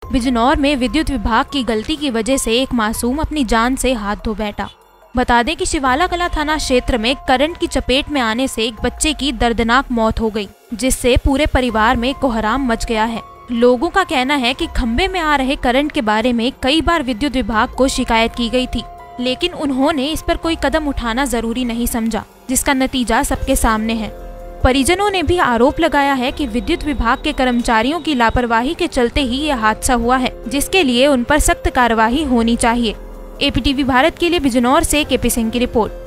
बिजनौर में विद्युत विभाग की गलती की वजह से एक मासूम अपनी जान से हाथ धो बैठा। बता दें कि शिवाला कला थाना क्षेत्र में करंट की चपेट में आने से एक बच्चे की दर्दनाक मौत हो गई, जिससे पूरे परिवार में कोहराम मच गया है। लोगों का कहना है कि खंबे में आ रहे करंट के बारे में कई बार विद्युत विभाग को शिकायत की गई थी, लेकिन उन्होंने इस पर कोई कदम उठाना जरूरी नहीं समझा, जिसका नतीजा सबके सामने है। परिजनों ने भी आरोप लगाया है कि विद्युत विभाग के कर्मचारियों की लापरवाही के चलते ही यह हादसा हुआ है, जिसके लिए उन पर सख्त कार्रवाई होनी चाहिए। एपीटीवी भारत के लिए बिजनौर से केपी सिंह की रिपोर्ट।